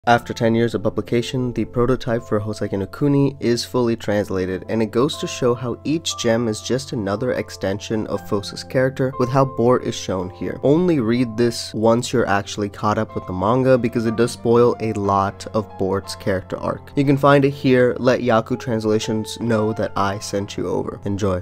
After 10 years of publication, the prototype for Houseki no Kuni is fully translated, and it goes to show how each gem is just another extension of Fosa's character, with how Bort is shown here. Only read this once you're actually caught up with the manga, because it does spoil a lot of Bort's character arc. You can find it here. Let Yaku Translations know that I sent you over. Enjoy.